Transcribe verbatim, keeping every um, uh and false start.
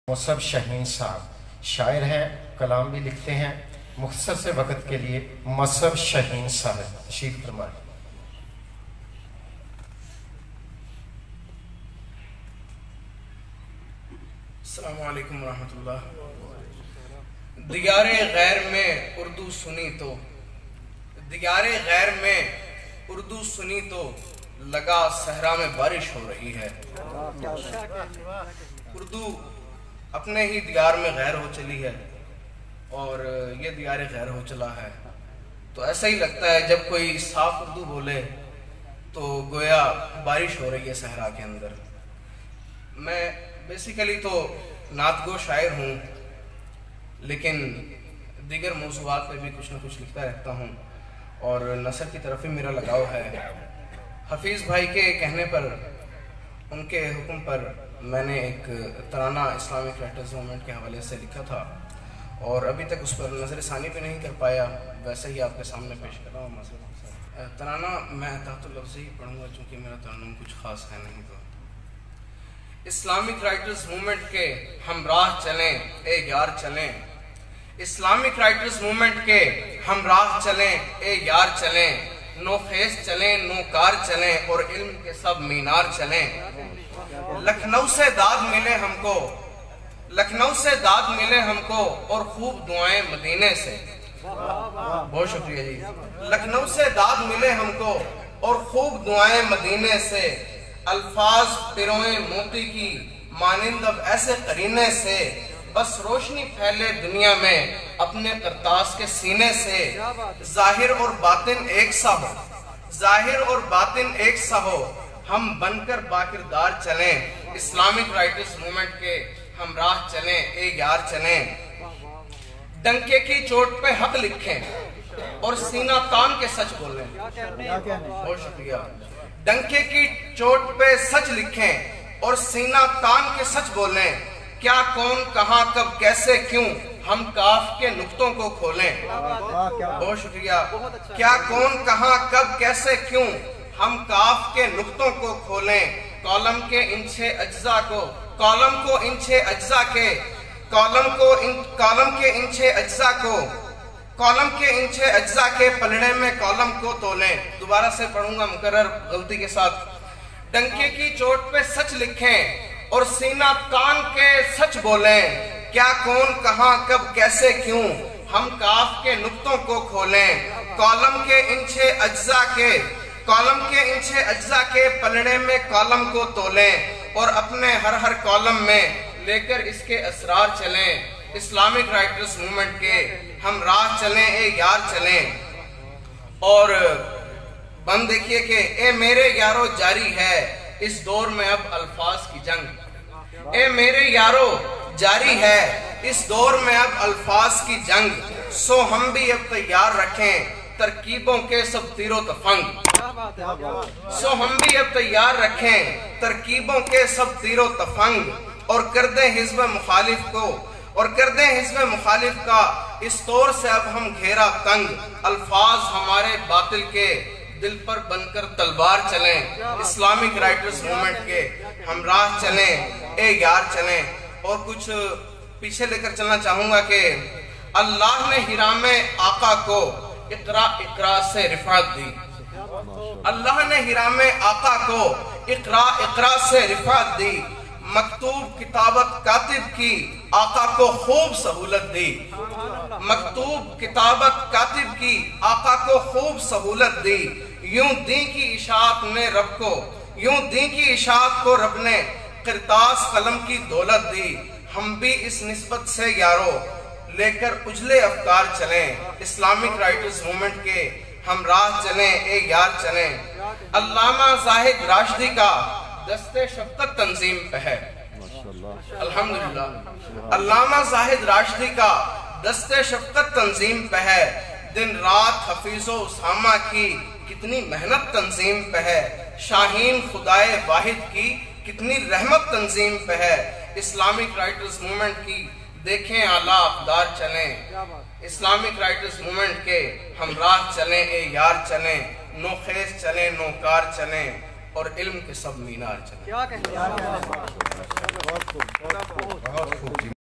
مصعب شاہین صاحب شاعر ہیں، کلام بھی لکھتے ہیں۔ مختصر سے وقت کے لیے مصعب شاہین صاحب تشریف فرمائیں۔ السلام علیکم ورحمۃ اللہ۔ دیار غیر میں اردو سنی تو دیار غیر میں اردو سنی تو لگا صحرا میں بارش ہو رہی ہے۔ اردو اپنے ہی دیار میں غیر ہو چلی ہے اور یہ دیار غیر ہو چلا ہے، تو ایسا ہی لگتا ہے جب کوئی صاف اردو بولے تو گویا بارش ہو رہی ہے صحرا کے اندر۔ میں بیسیکلی تو نعت گو شاعر ہوں، لیکن دیگر موضوعات پہ بھی کچھ نہ کچھ لکھتا رہتا ہوں اور نثر کی طرف ہی میرا لگاؤ ہے۔ حفیظ بھائی کے کہنے پر، ان کے حکم پر میں نے ایک ترانہ اسلامک رائٹرز موومنٹ کے حوالے سے لکھا تھا اور ابھی تک اس پر نظر ثانی بھی نہیں کر پایا، ویسے ہی آپ کے سامنے پیش کر رہا ہوں۔ مثلا ترانہ میں تحت اللفظ ہی پڑھوں گا چونکہ میرا ترانہ کچھ خاص ہے نہیں۔ تو اسلامک رائٹرز موومنٹ کے ہمراہ چلیں اے یار چلیں، اسلامک رائٹرز موومنٹ کے ہمراہ چلیں اے یار چلیں، نو خیز چلیں نو کار چلیں اور علم کے سب مینار چلیں۔ لکھنؤ سے داد ملے ہم کو لکھنؤ سے داد ملے ہم کو اور خوب دعائیں مدینے سے۔ بہت شکریہ جی۔ لکھنؤ سے داد ملے ہم کو اور خوب دعائیں مدینے سے، الفاظ پروئیں موتی کی مانند اب ایسے قرینے سے، بس روشنی پھیلے دنیا میں اپنے کرتاس کے سینے سے، ظاہر اور باطن ایک سا ہو ظاہر اور باطن ایک سا ہو ہم بن کر باکردار چلیں، اسلامک رائٹرز موومنٹ کے ہمراہ چلیں اے یار چلیں۔ ڈنکے کی چوٹ پہ حق لکھیں اور سینہ تان کے سچ بولیں۔ بہت شکریہ۔ ڈنکے کی چوٹ پہ سچ لکھیں اور سینہ تان کے سچ بولیں، کیا کون کہاں کب کیسے کیوں ہم کاف کے نقطوں کو کھولیں۔ بہت شکریہ۔ کیا کون کہاں کب کیسے کیوں ہم کاف کے نقطوں کو کھولیں، کالم کے ان چھ اجزاء کو کالم کو ان چھ اجزاء کے کالم کو ان کالم کے ان چھ اجزاء کو کالم کے ان چھ اجزاء کے پلڑے میں کالم کو تولیں۔ دوبارہ سے پڑھوں گا مکرر غلطی کے ساتھ۔ ڈنکے کی چوٹ پہ سچ لکھیں اور سینہ تان کے سچ بولیں، کیا کون کہاں کب کیسے کیوں ہم کاف کے نقطوں کو کھولیں، کالم کے ان چھ اجزاء کے کالم کے ان چھ اجزاء کے پلڑے میں کالم کو تولیں اور اپنے ہر ہر کالم میں لے کر اس کے اسرار چلیں، اسلامک رائٹرز موومنٹ کے ہمراہ چلیں اے یار چلیں۔ اور بند دیکھیے کہ اے میرے یارو جاری ہے اس دور میں اب الفاظ کی جنگ، اے میرے یارو جاری ہے اس دور میں اب الفاظ کی جنگ، سو ہم بھی اب تیار رکھیں ترکیبوں کے سب تیر و تفنگ سو ہم بھی اب تیار رکھیں ترکیبوں کے سب تیر و تفنگ، اور کر دیں حزب مخالف کو اور کر دیں حزب مخالف کا اس طور سے اب ہم گھیرا تنگ، الفاظ ہمارے باطل کے دل پر بن کر تلوار چلیں، اسلامک رائٹرز موومنٹ کے ہمراہ چلیں اے یار چلیں۔ اور کچھ پیچھے لے کر چلنا چاہوں گا کہ اللہ نے حرام آقا کو اقرا اقرا سے رفعت دی اللہ نے حرام آقا کو اقرا اقرا سے رفعت دی، مکتوب کتابت کاتب کی آقا کو خوب سہولت دی مکتوب کتابت کاتب کی آقا کو خوب سہولت دی، یوں دین کی اشاعت نے رب کو یوں دین کی اشاعت کو رب نے کرتاس قلم کی دولت دی، ہم بھی اس نسبت سے یارو لے کر اجلے افکار چلیں، اسلامک رائٹرز موومنٹ کے ہمراہ چلیں اے یار چلیں۔ علامہ زاہد راشدی کا دست شفقت تنظیم پہ ہے، الحمدللہ۔ علامہ زاہد راشدی کا دست شفقت تنظیم پہ ہے، دن رات حفیظ و اسامہ کی کتنی محنت تنظیم پہ ہے، شاہین خدائے واحد کی کتنی رحمت تنظیم پہ ہے، اسلامک رائٹرز موومنٹ کی دیکھیں اعلیٰ اقدار چلیں، اسلامک رائٹرز موومنٹ کے ہمراہ چلیں اے یار چلیں، نو خیز چلیں نو کار چلیں اور علم کے سب مینار چلائیں۔ کیا کہتے ہیں؟ بہت خوب جی۔